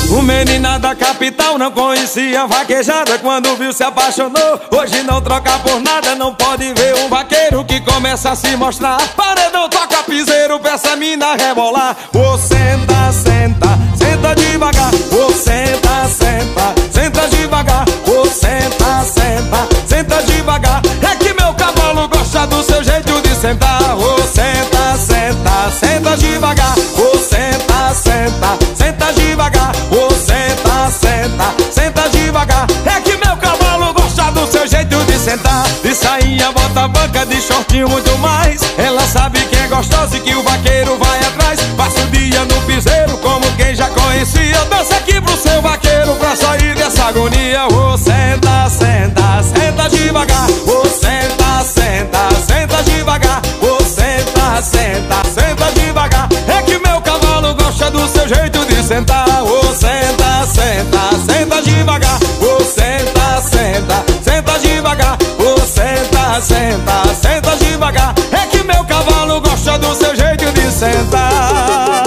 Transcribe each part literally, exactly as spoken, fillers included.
O menina da capital não conhecia vaquejada, quando viu se apaixonou. Hoje não troca por nada, não pode ver um vaqueiro que começa a se mostrar. Paredão toca piseiro pra essa mina rebolar. Ô senta, senta, senta devagar. Ô senta, senta, senta devagar. Ô senta, senta, senta devagar. É que meu cavalo gosta do seu jeito de sentar. Ô senta, senta, senta devagar. Ô senta, senta, senta devagar. Ô senta, senta, senta devagar. É que meu cavalo gosta do seu jeito de sentar. De sainha, bota banca, de shortinho muito mais. Ela sabe que é gostosa e que o vaqueiro vai atrás. Passa o dia no piseiro como quem já conhecia. Dança aqui pro seu vaqueiro pra sair dessa agonia. Ô senta, senta, senta devagar. Ô senta, senta, senta devagar. Ô senta, senta, senta devagar. É que meu cavalo gosta do seu jeito de sentar. Ô senta, senta, senta devagar. Ô senta, senta, senta devagar. Ô senta, senta, senta devagar. É que meu cavalo gosta do seu jeito de sentar.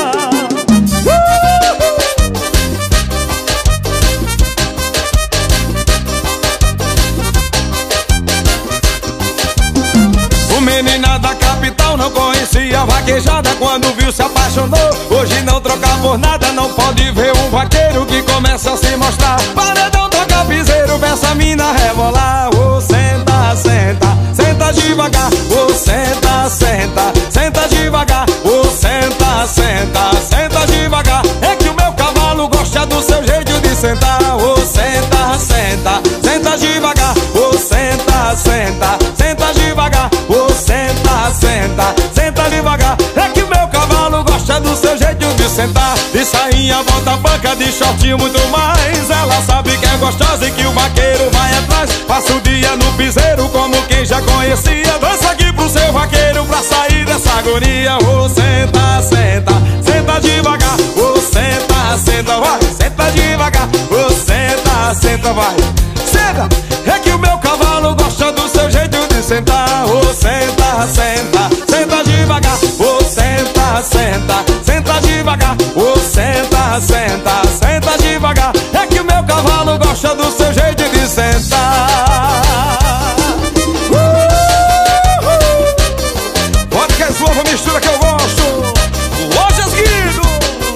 O menina da capital não conhecia vaquejada, quando viu se apaixonou. Hoje não troca por nada, não pode ver um vaqueiro que começa a se mostrar. Paredão toca piseiro pra essa mina rebolar. Ô senta, senta, senta devagar. Ô senta, senta, senta devagar. Ô senta, senta, senta devagar. É que o meu cavalo gosta do seu jeito de sentar. Ô senta, senta, senta devagar. Ô senta, senta, senta devagar. Ô senta, senta, senta devagar. É que o meu cavalo gosta do seu jeito de sentar. De sainha, bota banca, de shortinho muito mais. Ela sabe que é gostosa e que o vaqueiro vai atrás. Passa o dia no piseiro como quem já conhecia. Dança aqui pro seu vaqueiro pra sair dessa agonia. Ô senta, senta, senta devagar. Ô senta, senta, vai, senta devagar. Ô senta, senta, vai, senta. É que o meu cavalo gosta do seu jeito de sentar. Ô senta, senta, senta devagar. Ô senta, senta, senta devagar. Ô senta, senta, senta devagar. É que o meu cavalo gosta do seu jeito de sentar. Pode que é sua mistura que eu gosto. Lojas Guido.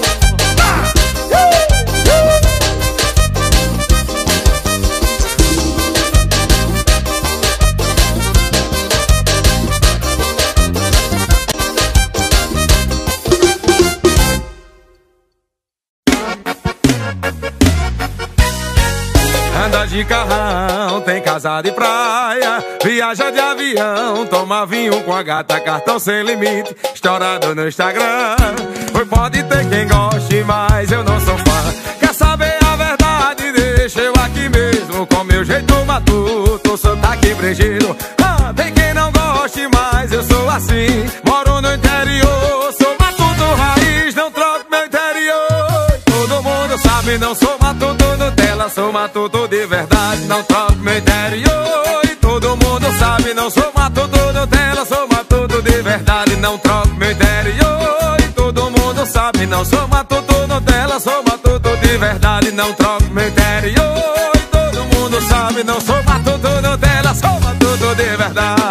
Anda de carrão, tem casa de praia, viaja de avião, toma vinho com a gata, cartão sem limite, estourado no Instagram. Pois pode ter quem goste, mas eu não sou fã. Quer saber a verdade? Deixa eu aqui mesmo, com meu jeito matuto, sotaque brejeiro. Ah, tem quem não goste, mas eu sou assim. Moro no interior, sou matuto raiz, não troco meu interior. Todo mundo sabe, não sou matuto Nutella, sou matuto de verdade, não troco meu interior. E todo mundo sabe, não sou matuto Nutella, sou matuto de verdade, não troco meu interior. E todo mundo sabe, não sou matuto Nutella, sou matuto de verdade, não troco meu interior. E todo mundo sabe, não sou matuto Nutella, sou matuto de verdade.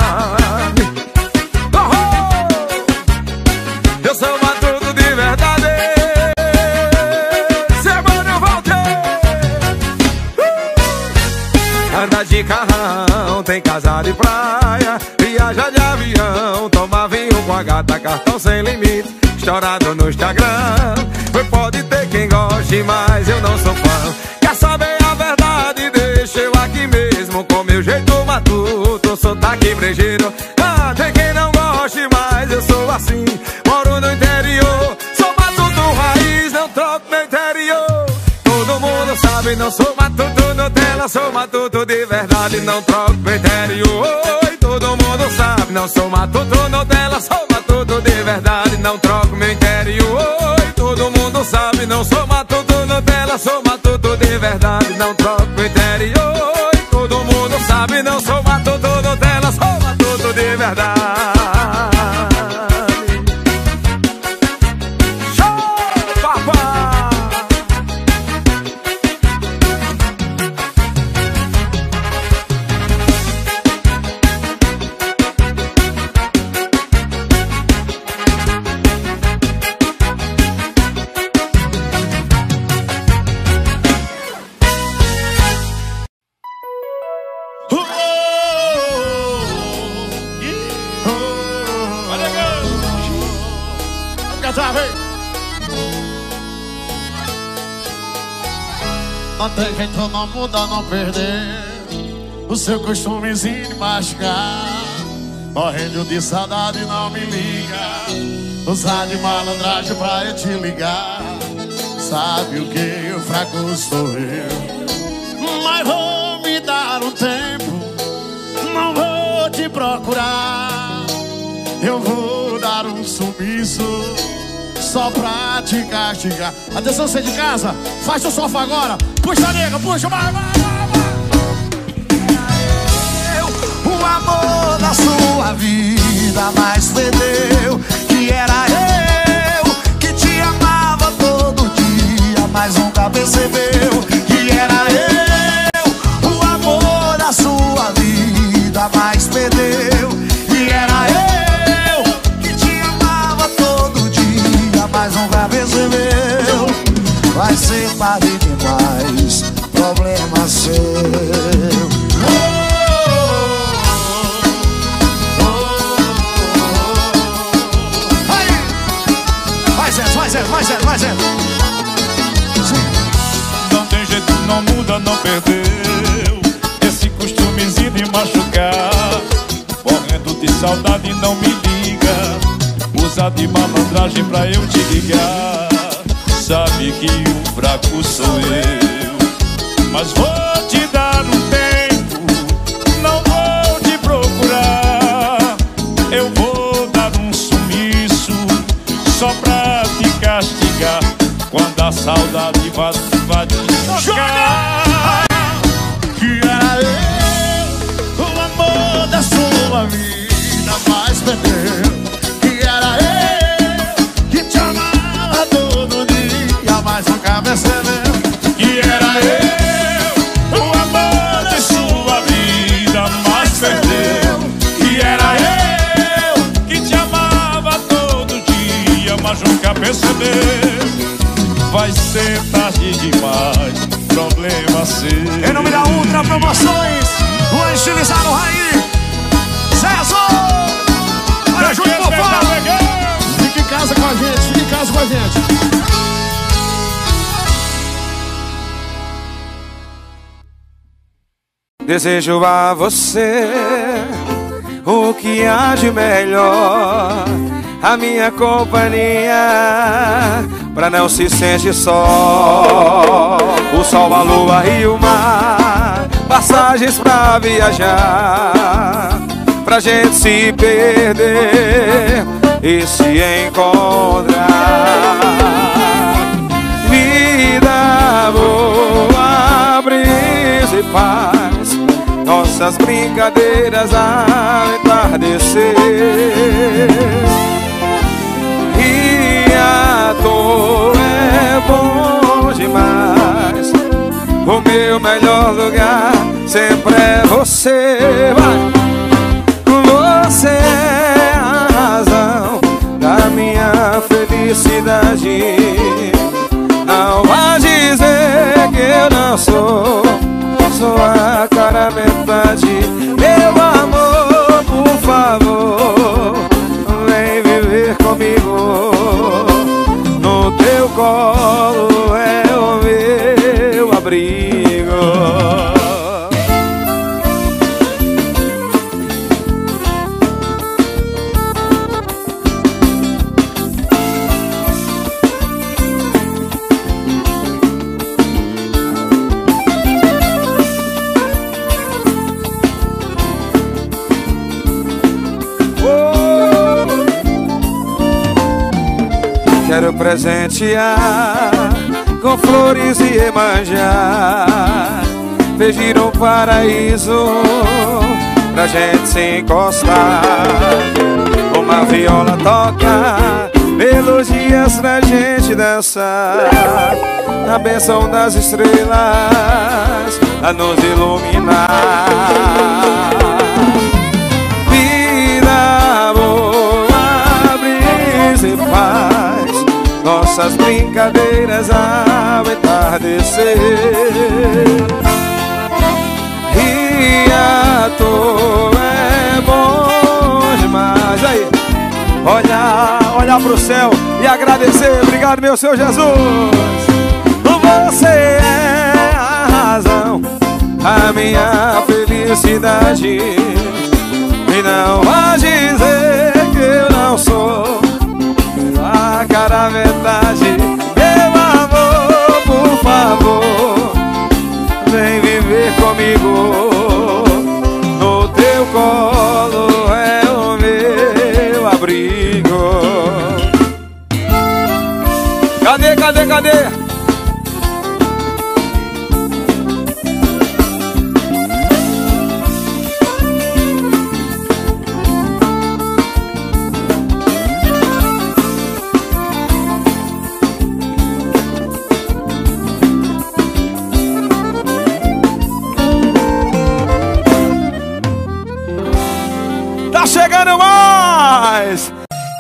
Eu sou matuto de verdade. Anda de carrão, tem casa de praia, viaja de avião, toma vinho com a gata, cartão sem limite, estourado no Instagram. Pois pode ter quem goste, mas eu não sou fã. Quer saber a verdade? Deixa eu aqui mesmo, com meu jeito matuto, sotaque brejeiro. Ah, tem quem não goste, mas eu sou assim. Moro no interior, sou matuto raiz, não troco meu interior. Todo mundo sabe, não sou matuto Nutella, sou matuto de verdade, não troco meu interior. E todo mundo sabe, não sou matuto Nutella, sou matuto de verdade, não troco meu interior. E todo mundo sabe, não sou matuto Nutella, sou matuto de verdade, não troco meu interior. E todo mundo sabe, não sou matuto Nutella, sou matuto de verdade. Show, papai! cantar, vem. Não tem jeito, não muda, não perder o seu costumezinho de machucar. Morrendo de saudade, não me liga. Usar de malandragem pra eu te ligar. Sabe o que? O fraco sou eu. Mas vou me dar um tempo. Não vou te procurar. Eu vou dar um sumiço só pra te castigar. Atenção, você de casa, faz o sofá agora. Puxa, nega, puxa, vai, vai, vai, vai. Eu, o amor da sua vida mais perdeu. Que era eu, que te amava todo dia, mas nunca percebeu. Que era eu, o amor da sua vida mais perdeu. Que era eu, que te amava todo dia, mas nunca percebeu. Vai ser tarde demais, problema seu. Vai, Zé, vai, Zé, vai, Zé, vai, Zé. Não tem jeito, não muda, não perdeu esse costumezinho de machucar. Morrendo de saudade, não me liga. Usa de malandragem pra eu te ligar. Sabe que o fraco sou eu. Mas vou te dar um tempo. Não vou te procurar. Eu vou dar um sumiço só pra te castigar. Quando a saudade vai, vai te chocar. Que era eu, o amor da sua vida mais perdeu. Que era eu, que te amava todo dia, mas nunca percebeu. Que era eu, o amor da sua vida mais perdeu. Que era eu, que te amava todo dia, mas nunca percebeu. Vai ser tarde demais, problema seu. Em nome da Ultra Promoções, o estilizado Raí, César. Olha, Júlio Fofá. Fique em casa com a gente, fique em casa com a gente. Desejo a você o que há de melhor, a minha companhia, pra não se sentir só. O sol, a lua e o mar, passagens pra viajar, pra gente se perder e se encontrar. Vida boa, brisa e paz, nossas brincadeiras ao entardecer. E à toa é bom demais. O meu melhor lugar sempre é você. Vai! Você é a razão da minha felicidade. Não vai dizer que eu não sou, sou a cara metade. Meu amor, por favor, vem viver comigo. No teu colo é o meu abrigo. Quero presentear com flores e emanjar, pedir um paraíso pra gente se encostar. Uma viola toca, melodias pra gente dançar, a bênção das estrelas a nos iluminar. Vida boa, brisa e paz, nossas brincadeiras ao entardecer. E à toa é bom demais. Aí, olha, olha pro céu. e agradecer. Obrigado, meu Senhor Jesus. Você é a razão, a minha felicidade. E não vai dizer que eu não sou a cara verdade. Meu amor, por favor, vem viver comigo. No teu colo é o meu abrigo. Cadê, cadê, cadê? Tá chegando mais!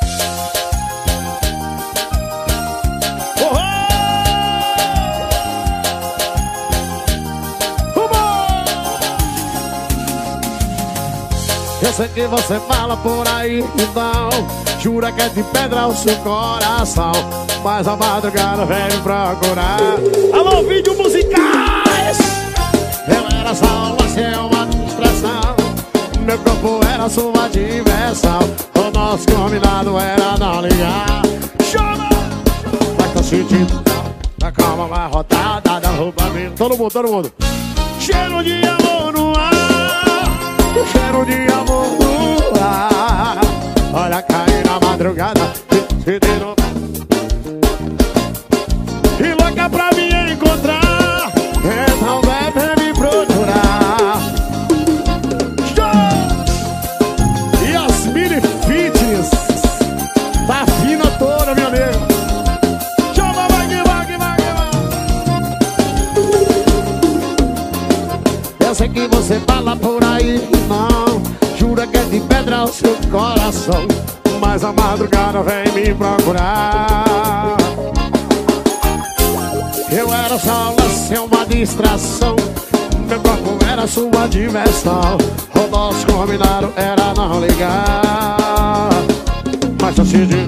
Eu sei que você fala por aí, então jura que é de pedra o seu coração, mas a madrugada vem me procurar. Alô, vídeo musicais! Eu era só você, uma distração. Meu corpo era sua diversão. O nosso combinado era não ligar. Chama! Vai tá sentindo? Da calma, vai rodada da roupa minha. Todo mundo, todo mundo. Cheiro de amor no ar. Cheiro de amor no ar. Olha, cair na madrugada. E louca pra me encontrar. Então deve me procurar. Yasmine Fitness. Tá fina toda, meu amigo. Chama, vai que vai, que vai, que vai. Eu sei que você fala por aí, não. Jura que é de pedra o seu coração, mas a madrugada vem me procurar. Eu era só você, uma distração. Meu corpo era sua diversão. O nosso combinado era não ligar. Mas assim de...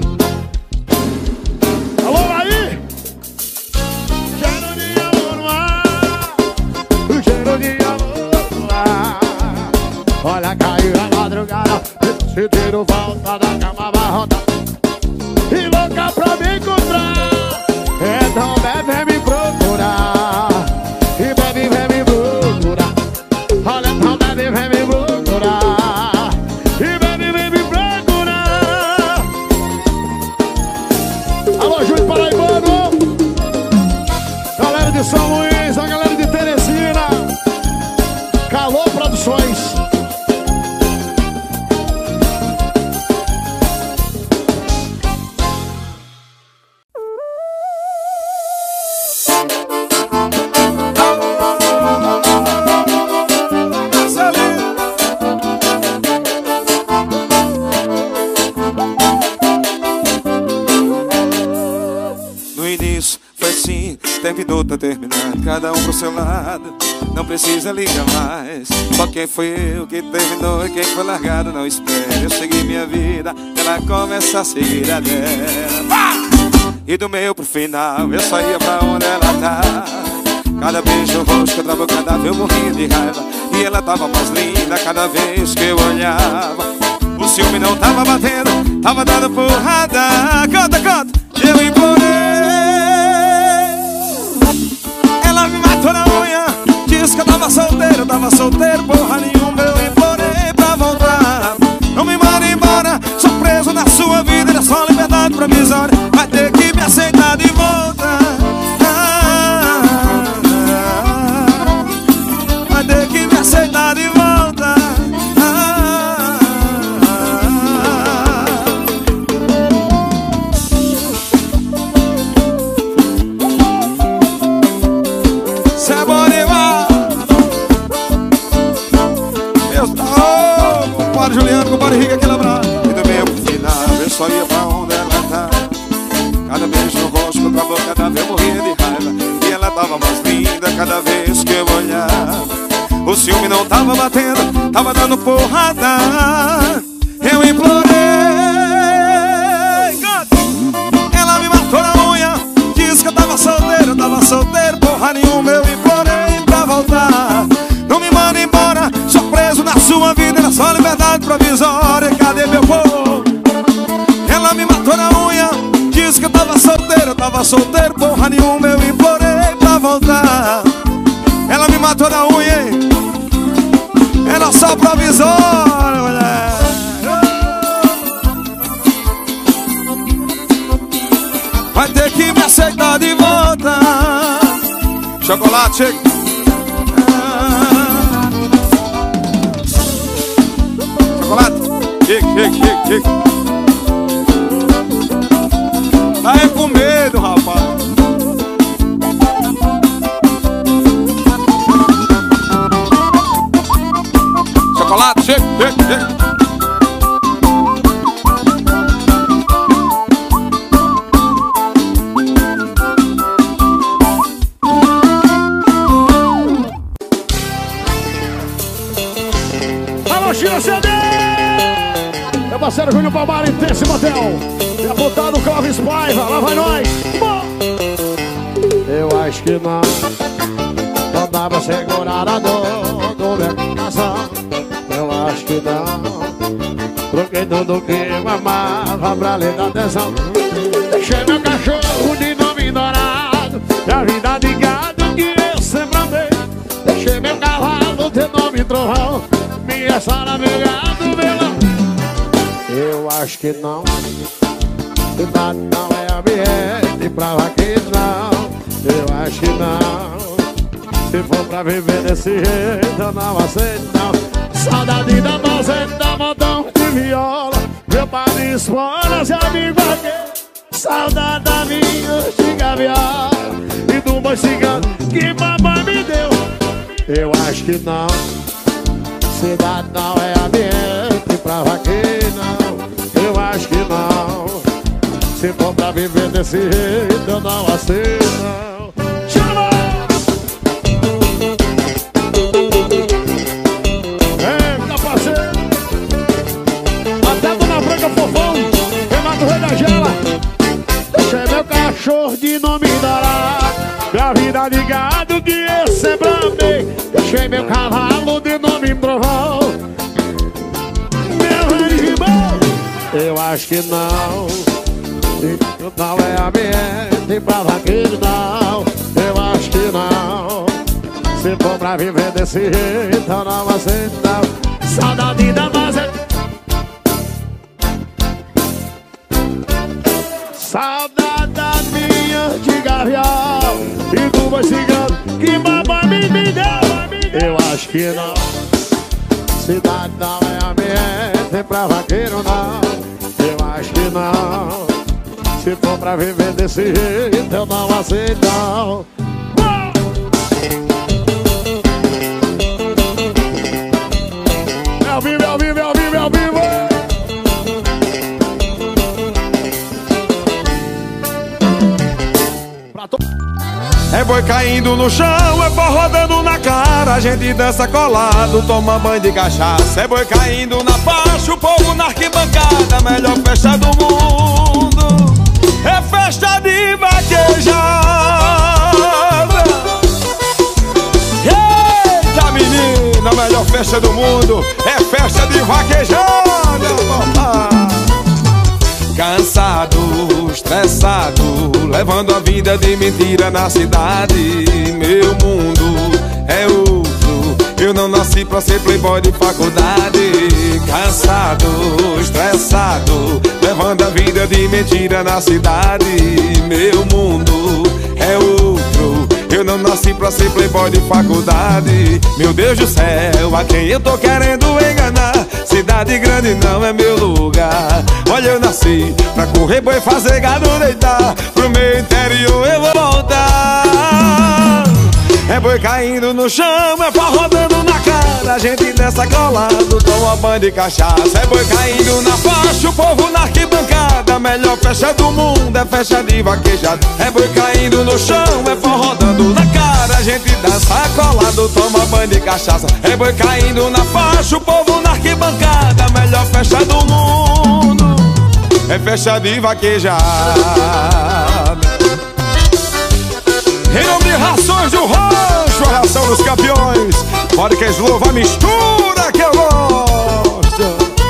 Alô, aí! Cheiro de amor no ar. Cheiro de amor no ar. Olha, caiu a madrugada. Se tiro volta da cama, vai rodar. E louca pra me encontrar. Então deve me procurar. E bebe, vem me procurar. Olha, então bebe, vem me procurar. E bebe, vem me procurar. Alô, Júlio Paraibano. Galera de São Luís, a galera de Teresina. Calor Produções. Terminou, tá terminado, cada um pro seu lado. Não precisa ligar mais. Só quem foi eu que terminou e quem foi largado não espera. Eu segui minha vida, ela começa a seguir a dela. E do meio pro final eu só ia pra onde ela tá. Cada beijo no rosto, outra boca dava, eu morria de raiva. E ela tava mais linda cada vez que eu olhava. O ciúme não tava batendo, tava dando porrada. Canta, canta, eu implorei. Ela me matou na unha, disse que eu tava solteiro, tava solteiro, porra nenhuma. Eu implorei pra voltar. Não me manda embora, sou preso na sua vida, é só liberdade provisória. Vai ter que me aceitar de volta. Ah, ah, ah, vai ter que me aceitar de volta. Ah, ah, cê é bom demais. Oh, compadre Juliano, compadre Rica, aquele abraço. E do meio pro final eu só ia pra onde ela tá. Cada beijo no rosto, outra boca dava, eu morria de raiva. E ela tava mais linda cada vez que eu olhava. O ciúme não tava batendo, tava dando porrada. Eu implorei. provisória, cadê meu povo? Ela me matou na unha, disse que eu tava solteiro, eu tava solteiro, porra nenhuma, eu implorei pra voltar. Ela me matou na unha, hein? Era só provisória, mulher. Vai ter que me aceitar de volta. Chocolate, chega. Chocolate, chega, chega, chega, chega. Tá aí com medo, rapaz. Chocolate, chega, chega, chega. Meu parceiro Júnior Palmar em Tense Motel. Deputado Clóvis Paiva, lá vai nós. Bom. Eu acho que não. Não dá pra segurar a dor do meu coração. Eu acho que não. Troquei tudo que eu amava pra lhe dar atenção. Deixei meu cachorro de nome dourado, a vida de gado que eu sempre amei. Deixei meu cavalo de nome trovão, minha sala, meu gado, meu. Eu acho que não. Cidade não é ambiente pra vaqueiro, não. Eu acho que não. Se for pra viver desse jeito, eu não aceito, não. Saudade da fazenda, montão de viola, meu pai de esporas e amigo vaqueiro. Saudade da minha antiga viola e do boi cigano que mamãe me deu. Eu acho que não. Cidade não é ambiente pra vaqueiro, não. Eu acho que não. Se for pra viver desse jeito, eu não aceito, não. Chama! Eita, parceiro! Até Dona Branca Fofão, Renato Rei da Gela. Deixei meu cachorro de nome dourado, pra vida de gado que eu sempre amei. Deixei meu cavalo de nome trovão, meu animal. Eu acho que não. Não é ambiente pra vaqueiro, não. Eu acho que não. Se for pra viver desse jeito, eu não aceito, não. Saudade da fazenda, saudade da minha antiga viola e do boi cigano que mamãe me, me deu. Eu acho que não. Cidade não é ambiente pra vaqueiro, não. Eu acho que não. Se for pra viver desse jeito, eu não aceito, não. É ao vivo, é ao vivo, é ao vivo, é ao vivo. É boi caindo no chão, é pó rodando na cara, a gente dança colado, toma banho de cachaça. É boi caindo na faixa, o povo na arquibancada, melhor festa do mundo. É festa de vaquejada. Eita, menina, a melhor festa do mundo é festa de vaquejada, papai. Cansado, estressado, levando a vida de mentira na cidade. Meu mundo é outro, eu não nasci pra ser playboy de faculdade. Cansado, estressado, levando a vida de mentira na cidade. Meu mundo é outro, eu não nasci pra ser playboy de faculdade. Meu Deus do céu, a quem eu tô querendo enganar? Cidade grande não é meu lugar. Olha, eu nasci pra correr boi e fazer gado deitar. Pro meu interior eu vou voltar. É boi caindo no chão, é pó rodando na cara, a gente dança colado, toma banho de cachaça. É boi caindo na faixa, o povo na arquibancada, melhor festa do mundo é festa de vaquejada. É boi caindo no chão, é pó rodando na cara, a gente dança colado, toma banho de cachaça. É boi caindo na faixa, o povo na arquibancada, melhor festa do mundo é festa de vaquejada. Em nome de Rações do Rancho, a ração dos campeões. Pode que louva a mistura que eu gosto.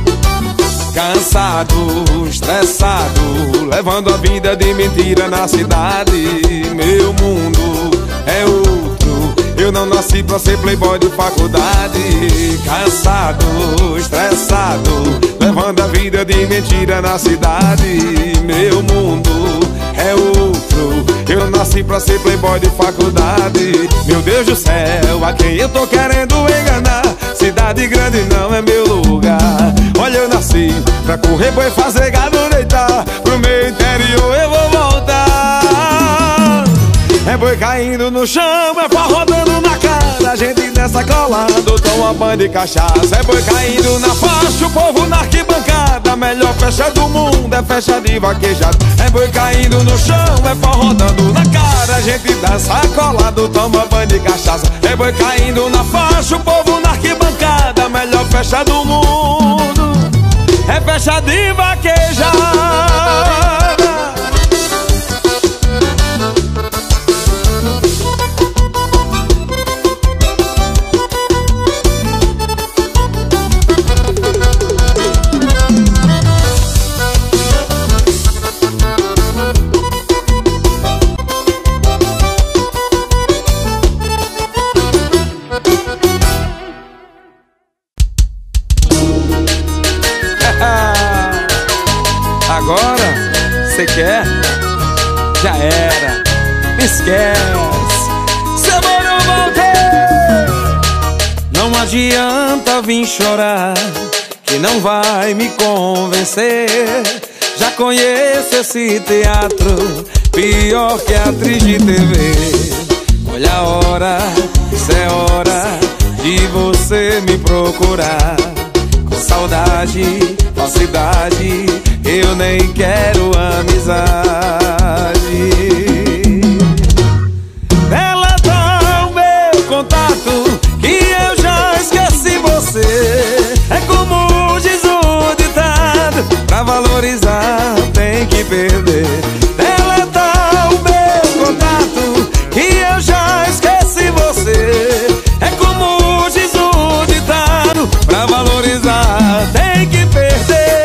cansado, estressado, levando a vida de mentira na cidade. Meu mundo é outro, eu não nasci pra ser playboy de faculdade. Cansado, estressado, levando a vida de mentira na cidade. Meu mundo é outro, eu não nasci pra ser playboy de faculdade. Meu Deus do céu, a quem eu tô querendo enganar? Cidade grande não é meu lugar. Olha, eu nasci pra correr, boi, fazer gado deitar. Pro meu interior eu vou voltar. É boi caindo no chão, é pó rodando na cara, gente dessa colado, toma banho de cachaça. É boi caindo na faixa, o povo na arquibancada. Melhor festa do mundo é festa de vaquejada. É boi caindo no chão, é pó rodando na cara, gente dessa colado, toma banho de cachaça. É boi caindo na faixa, o povo na arquibancada. Melhor festa do mundo é festa de vaquejada. Agora, cê quer? Já era, esquece. Semana eu voltei. Não adianta vir chorar, que não vai me convencer. Já conheço esse teatro, pior que atriz de T V. Olha a hora, isso é hora de você me procurar. Com saudade, falsidade, eu nem quero amizade. Ela dá o meu contato, que eu já esqueci você. É como diz o ditado, pra valorizar tem que perder. Ela dá o meu contato, que eu já esqueci você. É como diz o ditado, pra valorizar tem que perder.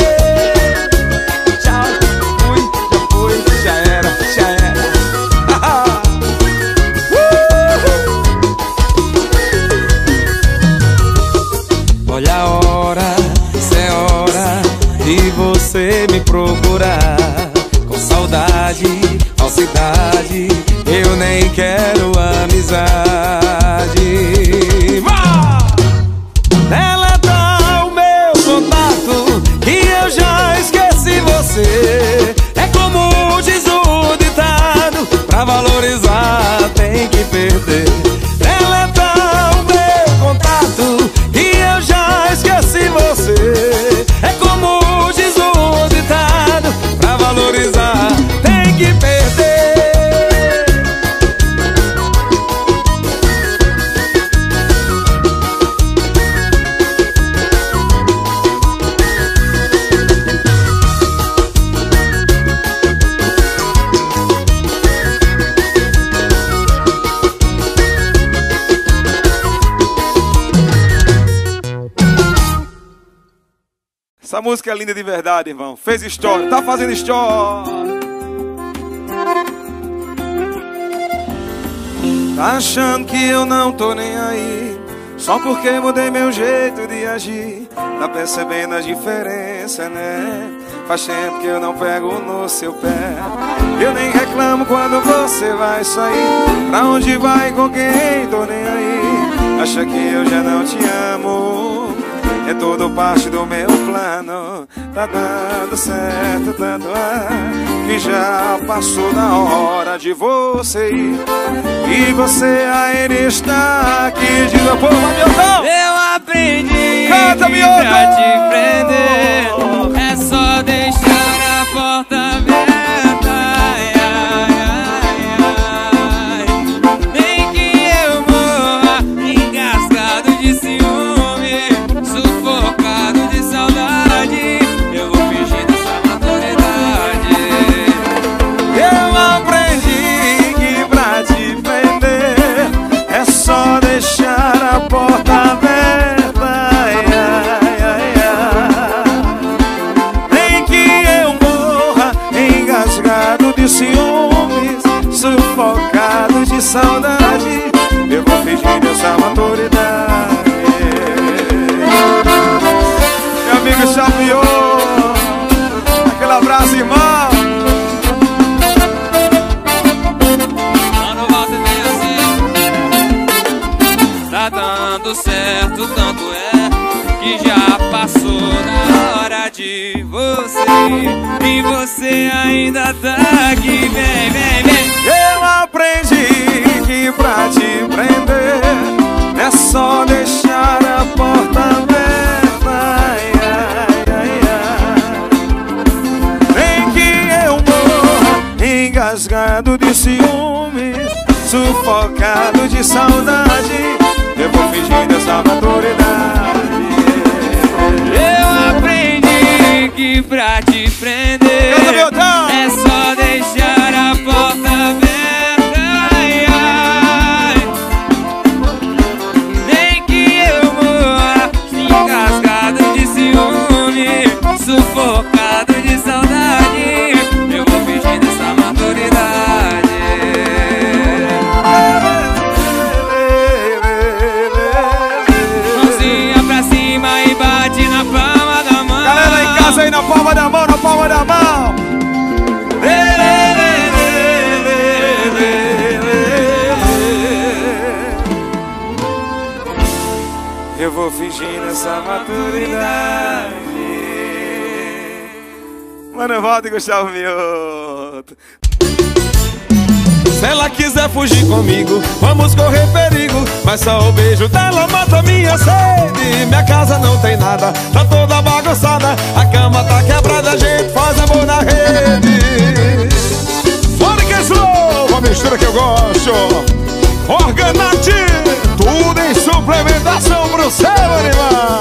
Olha a hora, isso é hora de você me procurar. Com saudade, falsidade, eu nem quero amizade. Ela dá o meu contato, que eu já esqueci você. É como diz o ditado, pra valorizar tem que perder. Ela dá o meu contato, que eu já esqueci você. É como diz o ditado, pra valorizar tem que perder. Essa música é linda de verdade, irmão. Fez história, tá fazendo história. Tá achando que eu não tô nem aí, só porque mudei meu jeito de agir. Tá percebendo a diferença, né? Faz tempo que eu não pego no seu pé. Eu nem reclamo quando você vai sair. Pra onde vai, com quem, tô nem aí. Acha que eu já não te amo, é tudo parte do meu plano. Tá dando certo, tanto é que já passou da hora de você ir. E você ainda está aqui. Diga, pô, Miotão! Eu aprendi Canta, que Miotão! pra te prender é só deixar a porta aberta. Ai, ai, ai, ai. Nem que eu morra engasgado de ciúme, sufocado de saudade, eu vou fingir essa maturidade. Eu aprendi que pra te prender é só deixar a porta aberta. Ai, ai, ai, ai. de ciúmes, sufocado de saudade, eu vou fingir essa maturidade. Meu amigo Chapiô, aquele abraço, irmão. Mano, volta bem assim. Tá dando certo, tanto é que já passou da hora de você, e você ainda tá aqui. Vem, vem, vem. Eu aprendi que pra te prender é só deixar a porta aberta. Ai, ai, ai, ai. Nem que eu morra engasgado de ciúmes, sufocado de saudade, eu vou fingir dessa maturidade. Eu aprendi que pra te prender é só deixar a porta aberta. Ai, ai. Nem que eu morra engasgado de ciúme, sufocado de saudade, eu vou fingir dessa maturidade. Mãozinha pra cima e bate na palma da mão. Galera em casa aí, na palma da mão, na palma da mão. Eu vou fingir essa maturidade. Mano, volta e Gustavo Mioto. Se ela quiser fugir comigo, vamos correr perigo, mas só o beijo dela mata minha sede. Minha casa não tem nada, tá toda bagunçada, a cama tá quebrada, a gente faz amor na rede. Fora que slow, uma mistura que eu gosto. Organate, tudo em suplementação pro seu animal.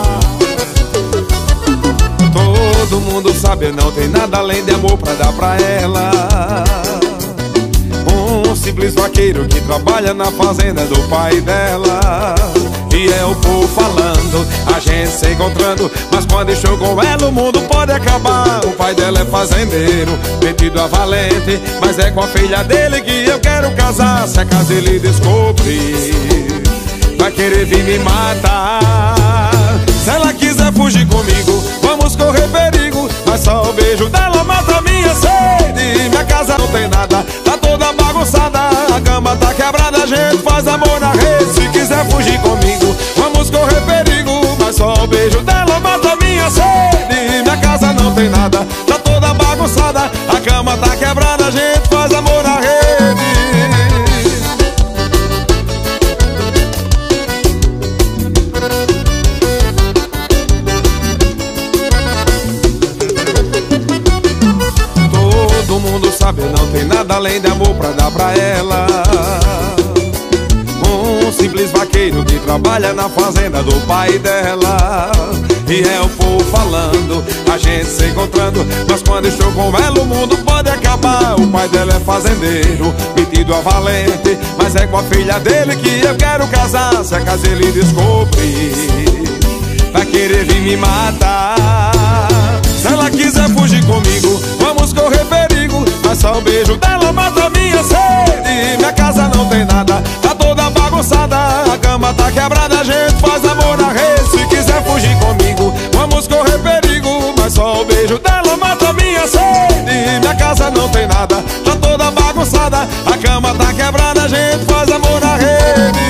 Todo mundo sabe, não tem nada além de amor pra dar pra ela. Um simples vaqueiro que trabalha na fazenda do pai dela. E é o povo falando, a gente se encontrando, mas quando estou com ela o mundo pode acabar. O pai dela é fazendeiro, metido a valente, mas é com a filha dele que eu quero casar. Se acaso ele descobrir, vai querer vir me matar. Se ela quiser fugir comigo, vamos correr perigo, mas só o beijo dela mata minha sede. Minha casa não tem nada, tá toda bagunçada, a cama tá quebrada, a gente faz amor na rede. Se quiser fugir comigo, vamos correr perigo, mas só o beijo dela mata minha sede. Minha casa não tem nada, tá toda bagunçada, a cama tá quebrada, a gente faz amor na rede. Todo mundo sabe, não tem nada além de amor pra dar pra ela. Um simples vaqueiro que trabalha na fazenda do pai dela. E é o povo falando, a gente se encontrando, mas quando estou com ela o mundo pode acabar. O pai dela é fazendeiro, metido a valente, mas é com a filha dele que eu quero casar. Se acaso ele descobrir, vai querer vir me matar. Se ela quiser fugir comigo, vamos correr perigo, mas só o beijo dela mata minha sede. Minha casa não tem nada, tá toda bagunçada, a cama tá quebrada, a gente faz amor na rede. Se quiser fugir comigo, vamos correr perigo, mas só o beijo dela mata minha sede. Minha casa não tem nada, tá toda bagunçada, a cama tá quebrada, a gente faz amor na rede.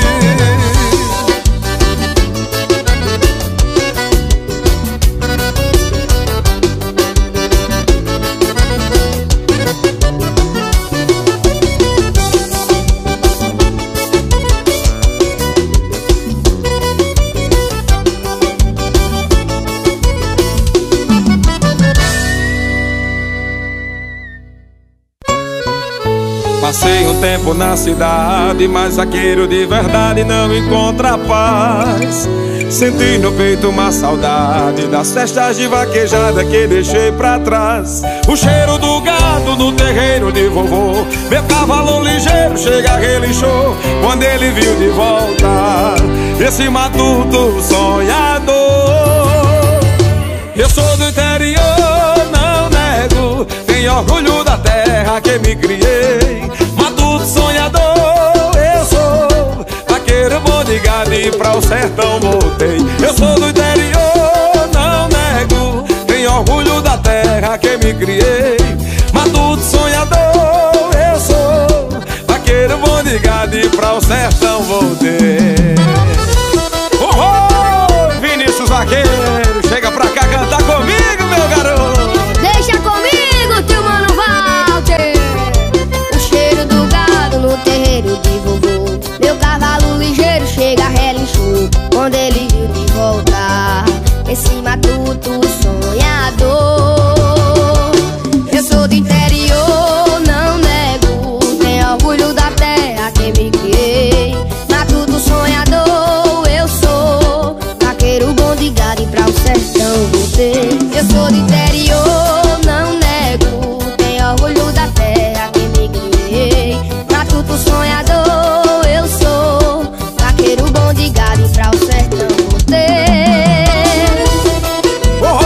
Passei um tempo na cidade, mas vaqueiro de verdade não encontra paz. Senti no peito uma saudade das festas de vaquejada que deixei pra trás. O cheiro do gado no terreiro de vovô, meu cavalo ligeiro chega relinchou quando ele viu de volta esse matuto sonhador. Eu sou do interior, não nego, tenho orgulho da terra, terra que me criei. Matuto sonhador, eu sou vaqueiro bom de gado e pra o sertão voltei. Eu sou do interior, não nego, tenho orgulho da terra que me criei. Matuto sonhador, eu sou vaqueiro bom de gado e pra o sertão voltei. Oh, oh, Vinícius Vaqueiro, chega pra cá cantar comigo, meu garoto. Deixa comigo, tio Mano Walter. O cheiro do gado no terreiro de vovô. Meu cavalo ligeiro chega relinchou quando ele viu de volta esse matuto sonhador. Eu sou do interior, não nego, tenho orgulho da terra que me criei. Matuto sonhador, eu sou vaqueiro bom de gado e pra o sertão voltei. Eu sou do interior, não nego, tenho orgulho da terra que me criei. Matuto sonhador, eu sou vaqueiro bom de gado e pra o sertão voltei. Oh,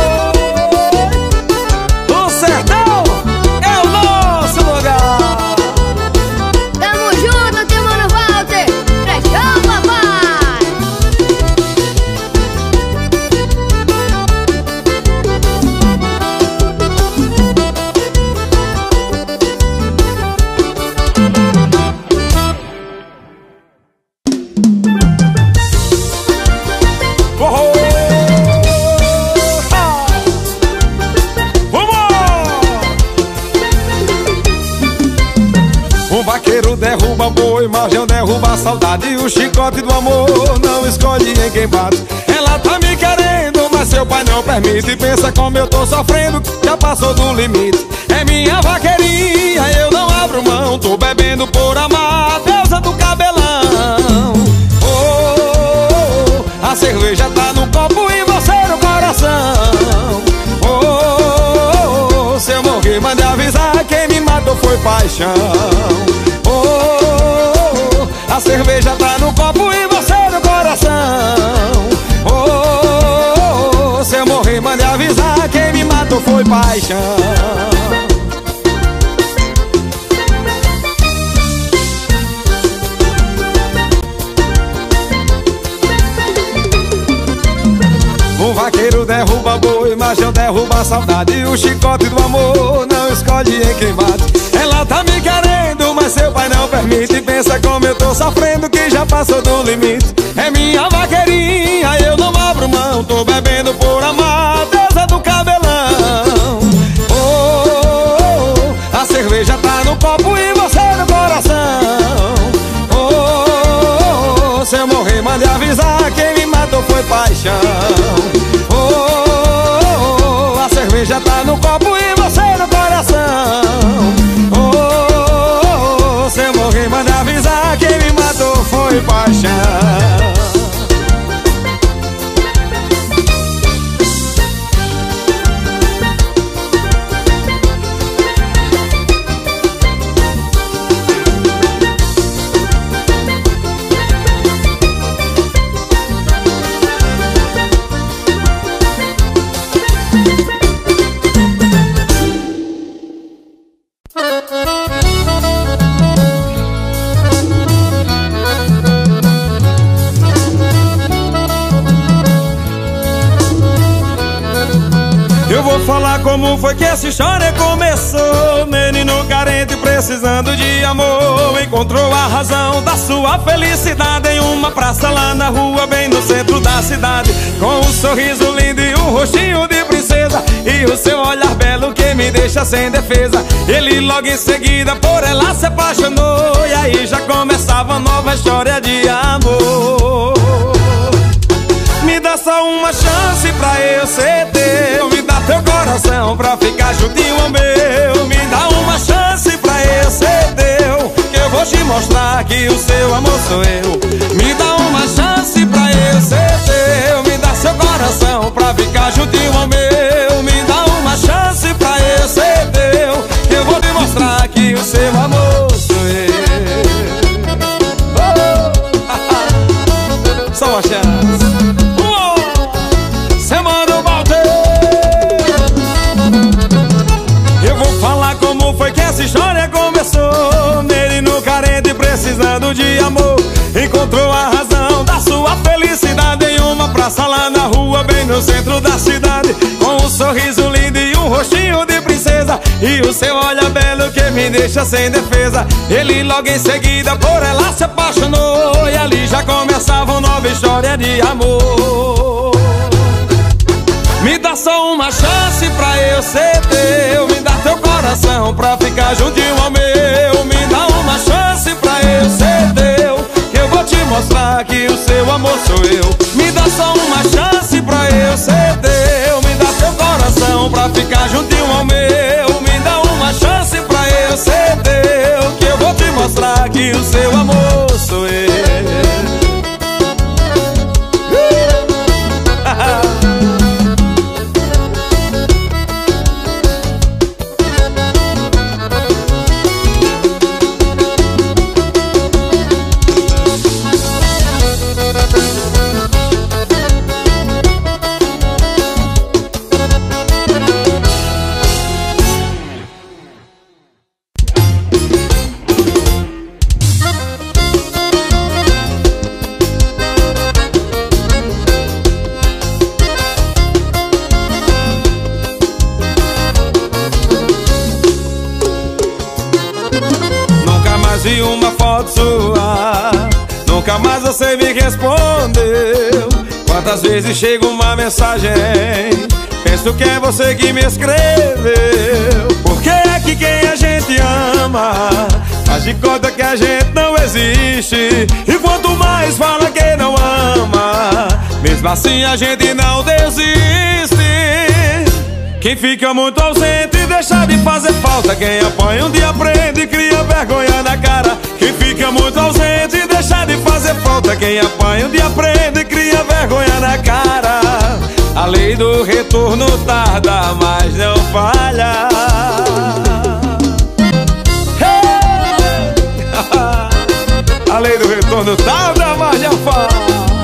oh, o sertão é o nosso lugar. Tamo junto, tio Mano Walter. Pressão, papai. Oh, oh, ah. Vamos! O vaqueiro derruba boi, Marjão derruba a saudade. E o chicote do amor não escolhe em quem bate. Ela tá me querendo, mas seu pai não permite. Pensa como eu tô sofrendo, já passou do limite. É minha vaqueirinha, eu não abro mão. Tô bebendo por amar, deusa do cabelão. Oh, a cerveja tá no copo e você no coração. Oh, se eu morrer, mande avisar, quem me matou foi paixão. Oh, a cerveja tá no copo e você no coração. Oh, se eu morrer, mande avisar, quem me matou foi paixão. O vaqueiro derruba boi, Marjão derruba a saudade. E o chicote do amor não escolhe em quem bate. Ela tá me querendo, mas seu pai não permite. Pensa como eu tô sofrendo, que já passou do limite. É minha vaqueirinha, eu não abro mão. Tô bebendo por amar, deusa do cabelão. Oh, a cerveja tá no copo e você no coração. Oh, se eu morrer, mande avisar, quem me matou foi paixão. Oh, a cerveja tá no copo e você no coração. Oh, se eu morrer, mande avisar, quem me matou foi paixão. Eu vou falar como foi que essa história começou. Menino carente precisando de amor, encontrou a razão da sua felicidade em uma praça lá na rua, bem no centro da cidade. Com um sorriso lindo e um rostinho de princesa, e o seu olhar belo que me deixa sem defesa. Ele logo em seguida por ela se apaixonou, e aí já começava uma nova história de amor. Me dá só uma chance pra eu ser teu, me dá teu coração pra ficar juntinho ao meu. Me dá uma chance pra eu ser teu, que eu vou te mostrar que o seu amor sou eu. Me dá uma chance pra eu ser teu, me dá seu coração pra ficar juntinho ao meu. Me dá uma chance pra eu ser teu, que eu vou te mostrar que o seu amor sou eu. Oh, só uma chance. Foi que essa história praça, lá na rua, bem no centro da cidade, com um sorriso lindo e um rostinho de princesa, e o seu olhar belo que me deixa sem defesa. Ele logo em seguida por ela se apaixonou, e ali já começava uma nova história de amor. Me dá só uma chance pra eu ser teu, me dá teu coração pra ficar juntinho ao meu. Me dá uma chance pra eu ser teu, que eu vou te mostrar que o seu amor sou eu. Me dá só uma chance pra eu ser teu, me dá teu coração pra ficar juntinho ao meu. Me dá uma chance pra eu ser teu, que eu vou te mostrar que o seu amor sou eu. Vi uma foto sua, nunca mais você me respondeu. Quantas vezes chega uma mensagem, penso que é você que me escreveu. Por que é que quem a gente ama faz de conta que a gente não existe, e quanto mais fala que não ama, mesmo assim a gente não desiste. Quem fica muito ausente deixa de fazer falta, quem apanha um dia aprende e cria vergonha na cara. Quem fica muito ausente deixa de fazer falta, quem apanha um dia aprende e cria vergonha na cara. A lei do retorno tarda, mas não falha. Hey! A lei do retorno tarda, mas não falha.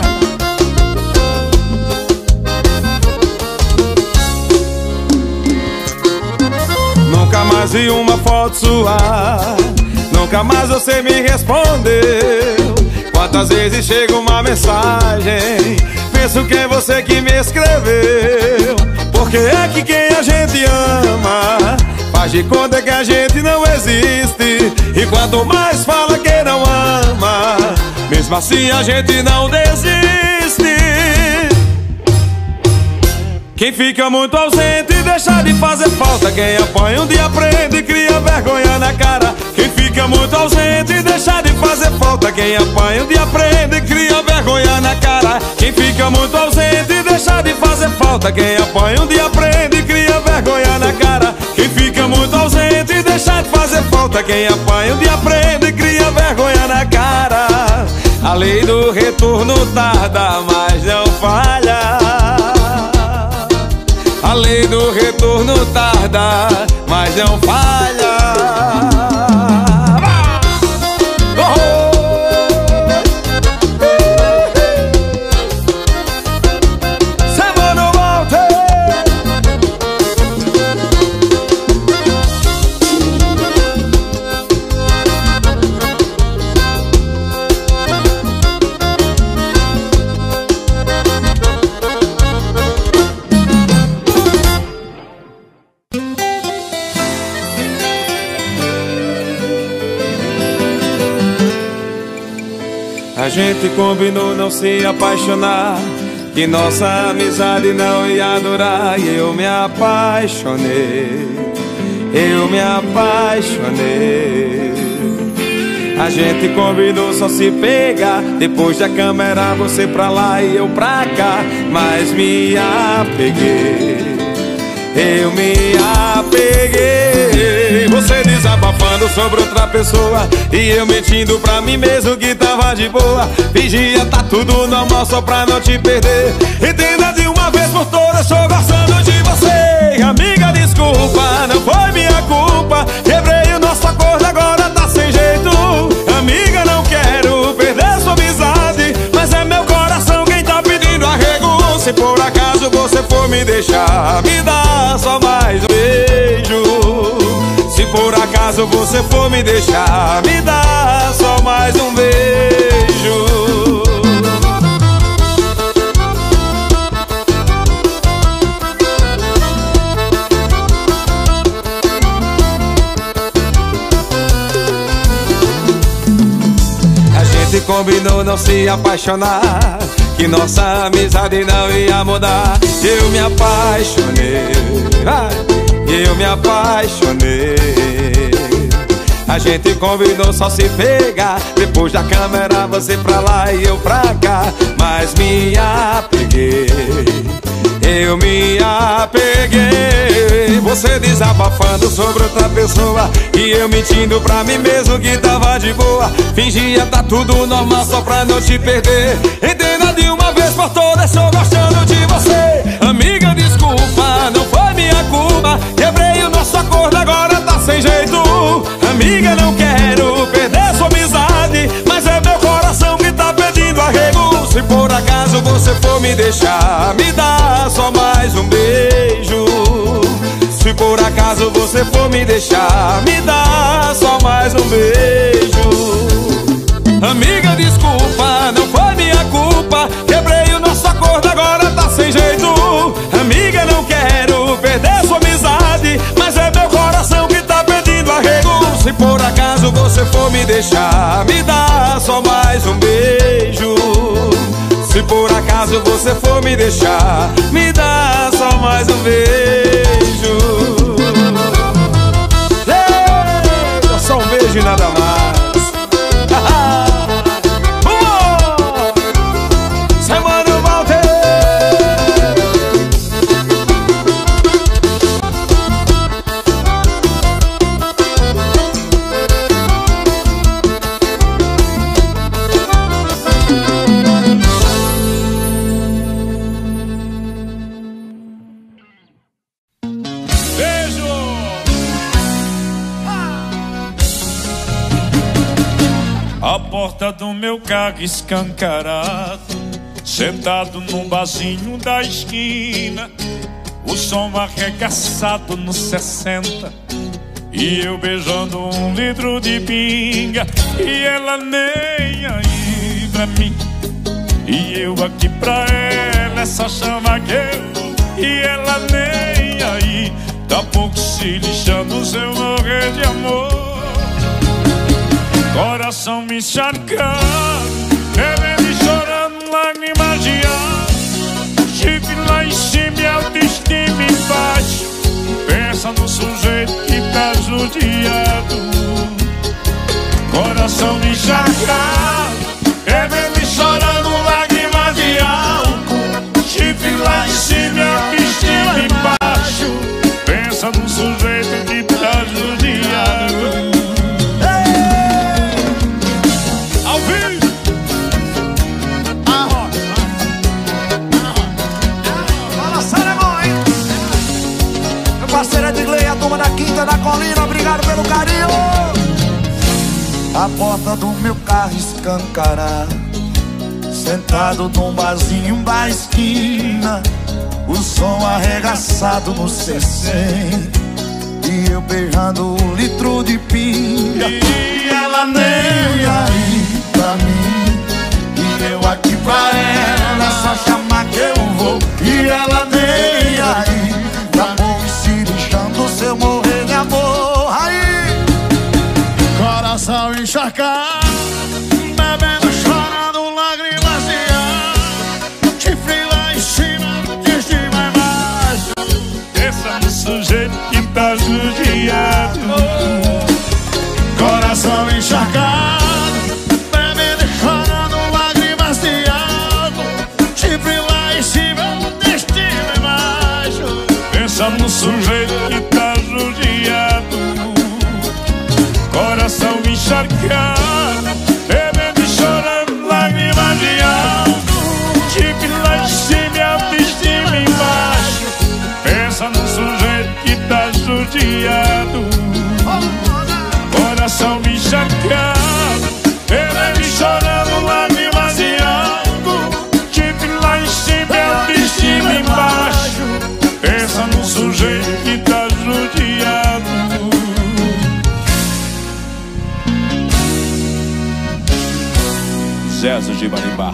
Nunca mais vi uma foto sua, nunca mais você me respondeu. Quantas vezes chega uma mensagem, penso que é você que me escreveu. Porque é que quem a gente ama faz de conta que a gente não existe, e quanto mais fala que não ama, mesmo assim a gente não desiste. Quem fica muito ausente deixa de fazer falta, quem apanha um dia aprende e cria vergonha na cara. Quem fica muito ausente deixa de fazer falta, quem apanha um dia aprende e cria vergonha na cara. Quem fica muito ausente deixa de fazer falta, quem apanha um dia aprende e cria vergonha na cara. Quem fica muito ausente deixa de fazer falta, quem apanha um dia aprende e cria vergonha na cara. A lei do retorno tarda, mas não falha. A lei do retorno tarda, mas não falha. Semana volta. A gente combinou não se apaixonar, que nossa amizade não ia durar. E eu me apaixonei, eu me apaixonei. A gente combinou só se pegar, depois da câmera você pra lá e eu pra cá. Mas me apeguei, eu me apeguei. Você desabafando sobre outra pessoa e eu mentindo pra mim mesmo que tava de boa. Fingia tá tudo normal só pra não te perder. Entenda de uma vez por todas, estou gostando de você. Amiga, desculpa, não foi minha culpa. Quebrei o nosso acordo, agora tá sem jeito. Amiga, não quero perder sua amizade, mas é meu coração quem tá pedindo arrego. Se por acaso você for me deixar, me dá só mais um beijo. Se por acaso você for me deixar, me dá só mais um beijo. combinou não se apaixonar, que nossa amizade não ia mudar. Eu me apaixonei, eu me apaixonei. A gente combinou só se pegar, depois da câmera você pra lá e eu pra cá. Mas me apeguei, eu me apeguei. Você desabafando sobre outra pessoa e eu mentindo pra mim mesmo que tava de boa. Fingia tá tudo normal só pra não te perder. Entenda de uma vez por todas, estou gostando de você. Amiga, desculpa, não foi minha culpa. Quebrei o nosso acordo, agora tá sem jeito. Amiga, não quero perder sua amizade, mas é meu coração que tá pedindo arrego. Se por acaso você for me deixar, me dá só mais um beijo. Se por acaso você for me deixar, me dá só mais um beijo. Amiga, desculpa, não foi minha culpa. Quebrei o nosso acordo, agora tá sem jeito. Amiga, não quero perder sua amizade, mas é meu coração que tá pedindo arrego. Se por acaso você for me deixar, me dá só mais um beijo. Se por acaso você for me deixar, me dá só mais um beijo. Ei, só um beijo e nada mais. Semana Walter. A porta do meu carro escancarado, sentado num barzinho da esquina, o som arregaçado nos sessenta, e eu beijando um litro de pinga, e ela nem aí pra mim, e eu aqui pra ela, essa chama que eu, e ela nem aí, tá pouco se lixando se eu morrer de amor. Coração me encharcado, bebendo e chorando, lágrimas de ar. Chifre lá em cima e autoestima embaixo. Pensa no sujeito que tá judiado. Coração me encharcado, bebendo e chorando, lágrimas de álcool. Chifre lá em cima e autoestima embaixo. Pensa no sujeito que tá judiado. Parceira de Glei, a turma da Quinta da Colina, obrigado pelo carinho. A porta do meu carro escancarada, sentado num barzinho da esquina, o som arregaçado no sessenta, e eu beijando um litro de pinga, e ela nem aí pra mim, e eu aqui pra ela, só chamar que eu vou, e ela nem aí. Se eu morrer de amor, aí coração encharcado, bebendo, chorando, lágrimas de ar. Chifre lá em cima, estima embaixo. Pensa no sujeito que tá judiado. Coração encharcado, bebendo, chorando, lágrimas de água. Chifre lá em cima, estima embaixo. Pensa no sujeito que tá judiado. Coração encharcado, bebendo e chorando, lágrimas de álcool. Chifre lá em cima e autoestima embaixo. Pensa no sujeito que tá judiado. Coração encharcado, bebendo e chorando, lágrimas de álcool. Chifre lá em cima e autoestima embaixo. Pensa no sujeito que tá judiado. Zezo de Maribá.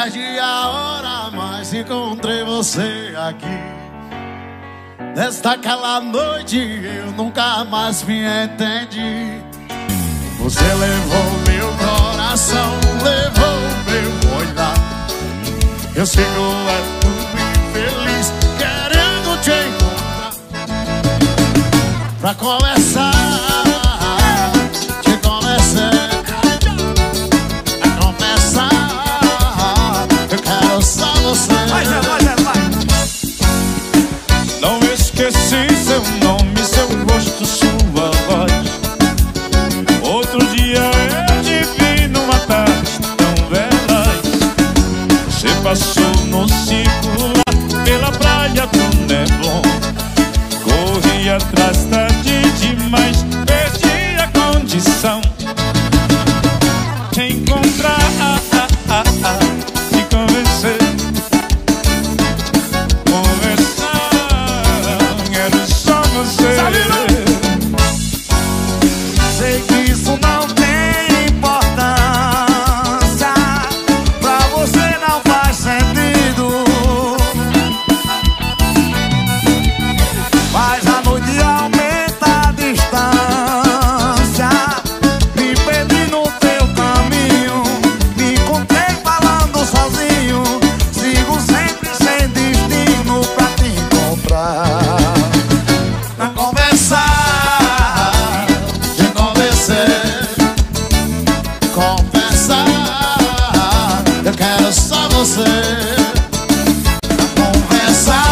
Perdi a hora, mas encontrei você aqui. Nesta aquela noite eu nunca mais me entendi. Você levou meu coração, levou meu olhar. Eu sigo é tudo infeliz, querendo te encontrar. Pra começar, te conhecer. Pra começar, eu quero só você. Vai, Zé, vai, Zé, vai. Não esqueci seu nome, seu rosto, sua voz. Outro dia eu te vi numa tarde tão veloz. Você passou no circular pela praia do Neblon. Corri atrás tarde demais, perdi a condição de encontrar, de convencer. Sei que isso não tem importância, pra você não faz sentido, mas a noite aumenta a distância. Me perdi no teu caminho, me encontrei falando sozinho. Sigo sempre sem destino pra te encontrar. Você conversar,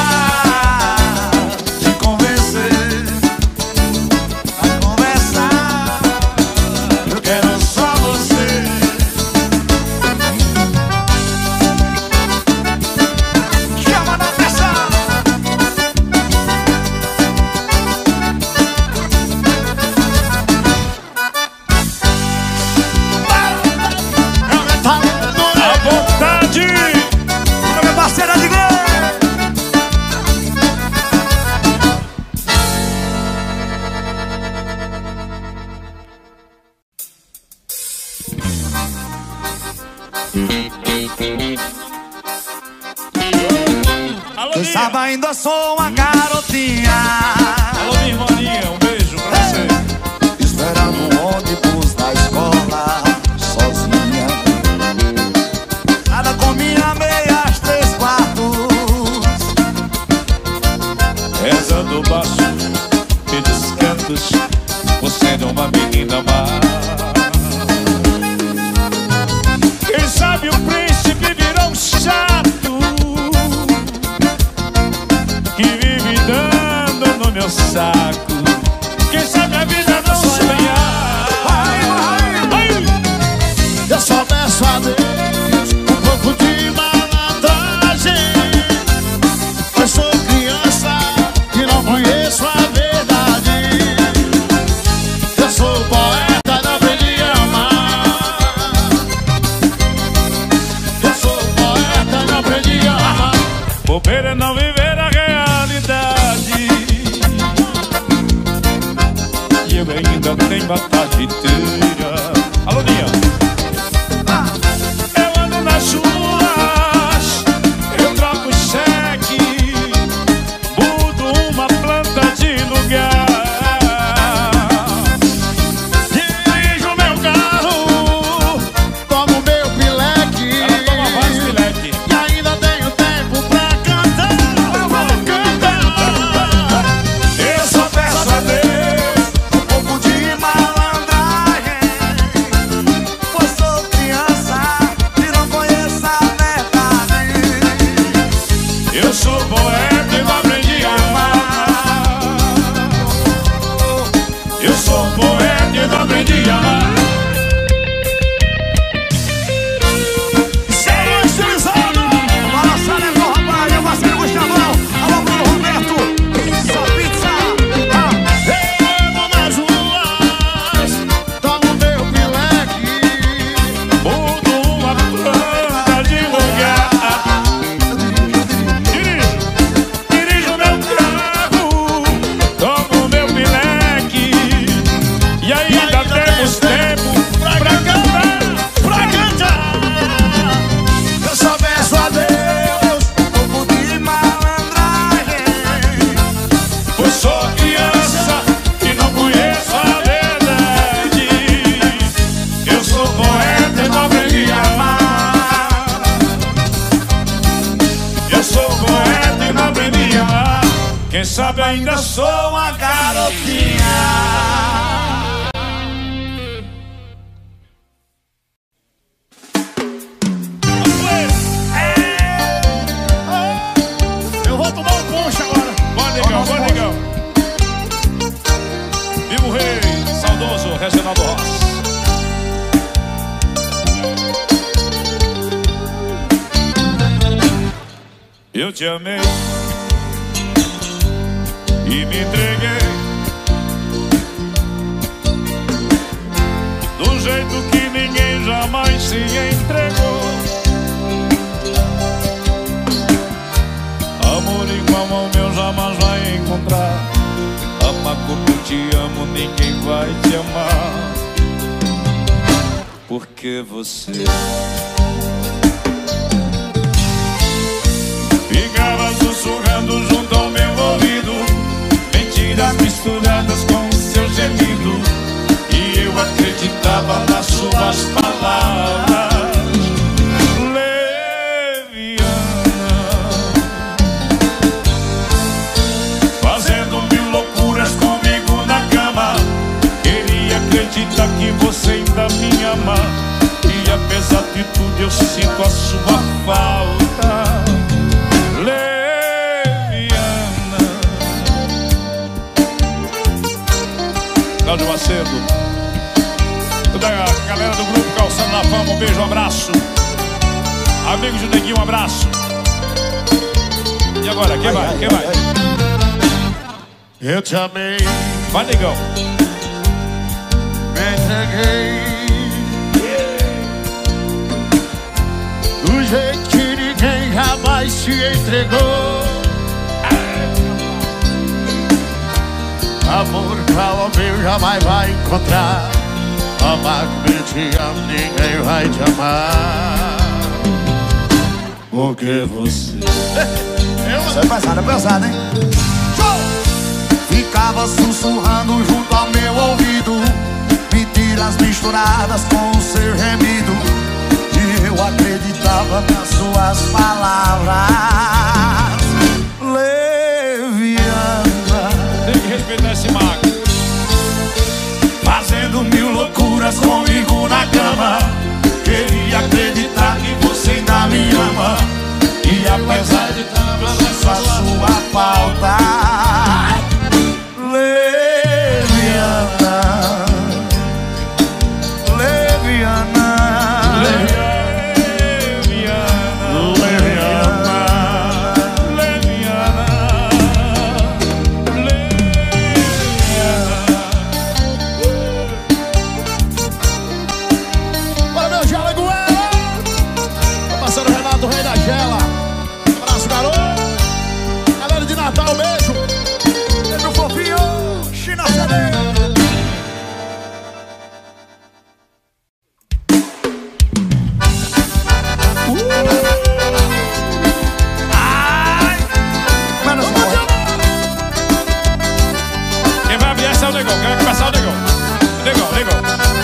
te convencer, a conversar, eu quero só você. Chama na pressão. A vontade. Parceira de gol! Quem sabe ainda sou uma garotinha. Alô, minha irmãinha, um beijo pra você. Esperando um ônibus na escola, sozinha. Nada com minha meia, três quartos. Rezando baixo, pelos cantos, você é uma menina má. Quem sabe o príncipe virou um chato, que vive dando no meu saco. Quem sabe a vida não sonhar. Eu só peço a Deus um pouco de malandragem, pois sou criança e não conheço a verdade. Eu sou poeta e não aprendi a amar. Eu sou poeta e não aprendi a amar. Bobeira é não viver a realidade, e eu ainda tenho a tarde inteira. Alô, Ninha. Eu ando nas ruas, eu troco cheque, mudo uma planta de lugar. Dirijo meu carro, tomo meu pileque. Ela toma vários pileque. E ainda tenho tempo pra cantar. Eu vou cantar. Eu só peço a Deus Um pouco de malandragem, pois sou criança e não conheço a verdade. eu sou poeta e não aprendi a amar. Eu sou poeta e não aprendi a amar. Sem estilizado, balançando é bom, rapaz. Meu parceiro Gustavão, alô, Bruno Roberto, pizza, pizza. Ah, Eu ando nas ruas, tomo meu pileque. Mudo uma planta de lugar. Dirijo, dirijo meu carro, tomo meu pileque, e ainda temos tempo boquinha. Eu vou tomar um ponche agora. Bora, negão, bora, negão. Viva o rei, saudoso Reginaldo Rossi. Eu te amei e me entreguei do jeito que ninguém jamais se entregou. Amor igual ao meu jamais vai encontrar. Amar como eu te amo, ninguém vai te amar. Porque você ficava sussurrando junto ao meu ouvido, mentiras misturadas com o seu gemido, e eu acreditava nas suas palavras. Leviana, fazendo mil loucuras comigo na cama, queria acreditar que você ainda me ama, e apesar de tudo eu sinto a sua falta. Cláudio Macedo, toda a galera do grupo Calçando na Fama, um beijo, um abraço. Amigos de Neguinho, um abraço. E agora, quem vai? Quem vai? Eu te amei, vai, negão. me entreguei do jeito que ninguém jamais se entregou. Amor igual ao meu jamais vai encontrar. Amar como eu te amo, ninguém vai te amar. Porque você Isso é pesado, é pesado, hein? Ficava sussurrando junto ao meu ouvido, mentiras misturadas com o seu gemido, e eu acreditava nas suas palavras. Leviana, Tem que respeitar esse mago. fazendo mil loucuras comigo na cama, queria acreditar que você ainda me ama, e apesar de tudo eu sinto a sua falta. Leviana, Leviana, Natal, beijo. meu fofinho, China Cedê. Quem vai abrir esse é o negão. Quem vai começar é o negão. Negão, negão.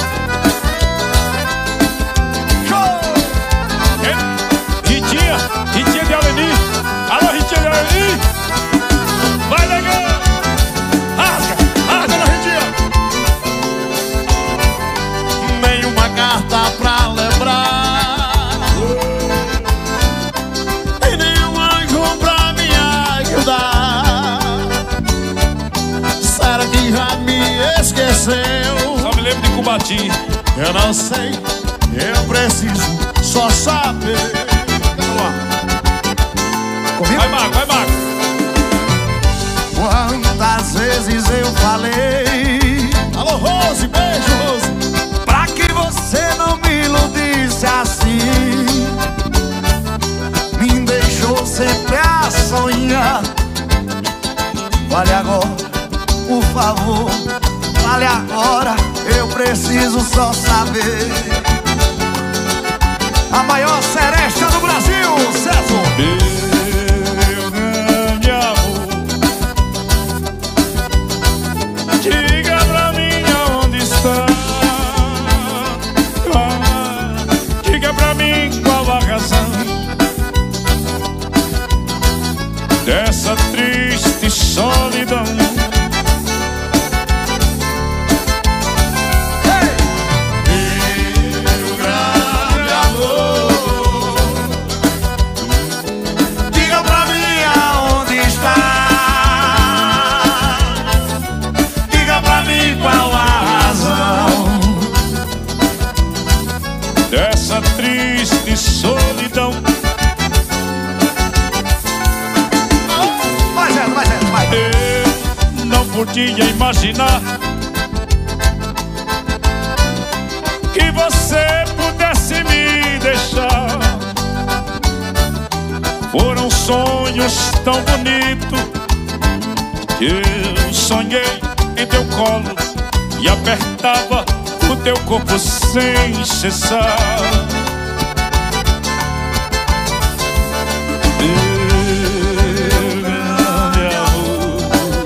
Quem? Ritinha, Ritinha de Aleni. Alô, Ritinha de Aleni. Vai, negão! Rasga! Rasga na Ritinha! Nenhuma carta pra lembrar, e nenhum anjo pra me ajudar. Será que já me esqueceu? Só me lembro de Cubati. Eu não sei, eu preciso só saber. Vamos lá. Vai, Mago, vai, Mago. Quantas vezes eu falei, Alô, Rose, beijo, Rose. pra que você não me iludisse assim, me deixou sempre a sonhar. Vale agora, por favor, vale agora, eu preciso só saber. A maior seresta do Brasil, César. Meu grande amor, diga pra mim aonde está. Ah, diga pra mim qual a razão dessa triste solidão. triste solidão. Mais essa, mais essa, mais essa. Eu não podia imaginar que você pudesse me deixar. Foram sonhos tão bonitos que eu sonhei em teu colo e apertava o teu corpo sem cessar. Meu grande amor,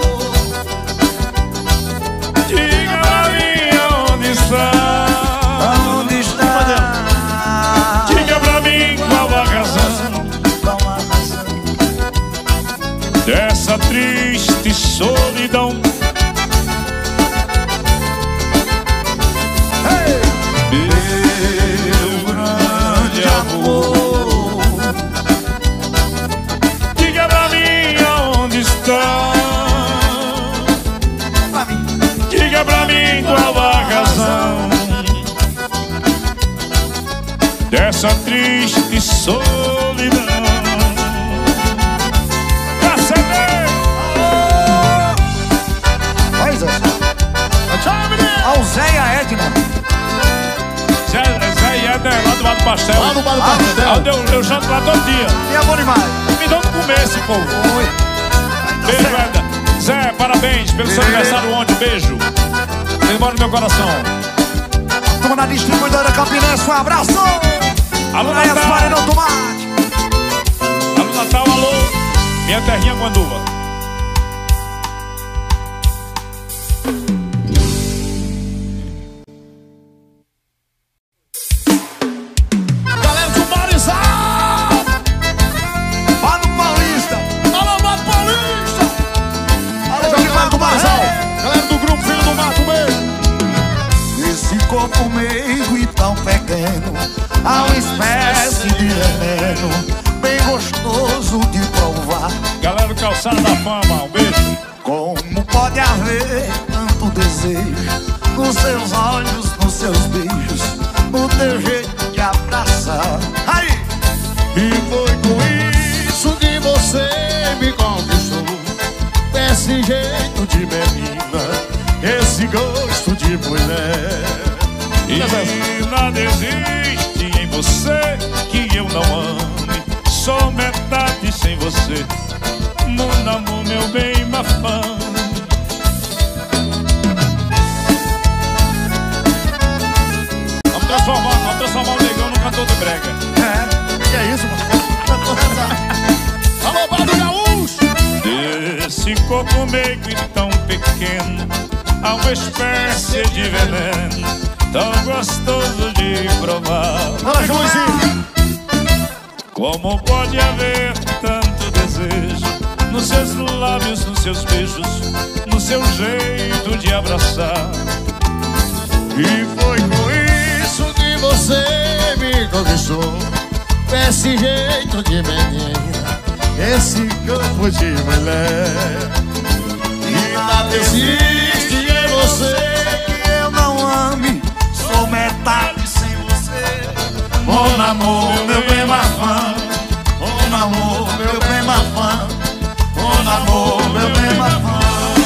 diga pra mim onde está. Onde está? Diga pra mim qual a razão dessa triste solidão. Meu grande amor, diga pra mim onde está. Diga pra mim qual a razão dessa triste solidão. Pois é. Ao Zé e a Edna. Zé, Zé e Edna é lá do Bar do Pastel. Lá do Bar do Pastel. Ah, eu, eu janto lá todo dia. E é bom demais. Me dão de comer esse povo. Oi. Beijo, Edna. Zé, parabéns pelo seu aniversário ontem. Beijo. Ele mora no meu coração. Toma na distribuidora Campinense, um abraço. Alô, Aí as Natal. farinhas no tomate. Alô, Natal, alô. Minha terrinha Guanduva. Galera do Marizal! Mano Paulista. Alô, Mato Paulista! Alô, Galera do Marizal! Galera do grupo Filho do Mato, beijo! Esse corpo meigo e tão pequeno, há uma espécie de veneno, bem gostoso de provar. Galera do Calçado da Fama, um beijo. Como pode haver tanto desejo nos seus olhos, nos seus beijos, no teu jeito de abraçar? Aí! E foi com isso que você me conquistou, desse jeito de menina, esse gosto de mulher. E nada existe em você que eu não ame. Sou metade sem você, mon amour, meu bem, ma femme. Vamos transformar, vamos transformar o negão num cantor de brega. É, que é isso, mano? Alô, Bar do Gaúcho! Desse corpo meigo e tão pequeno, há uma espécie de veneno tão gostoso de provar. Bora, Joãozinho! Como pode haver tanto desejo nos seus lábios, nos seus beijos, no seu jeito de abraçar? E foi com isso que você me conquistou, desse jeito de menina, esse corpo de mulher. E nada existe em você Que eu não ame, sou metade sem você. Mon amour, meu bem mafã. Mon amour, meu bem mafã. Mon amour, meu bem mafã.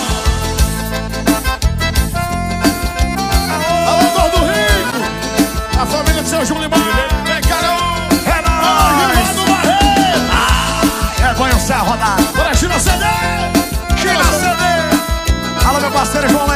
Alô, Gordo Rico! A família de seu Júlio Maia. Vem, carão! É nóis! É bom o céu rodado. Bora, China C D! China C D! Alô, meu parceiro João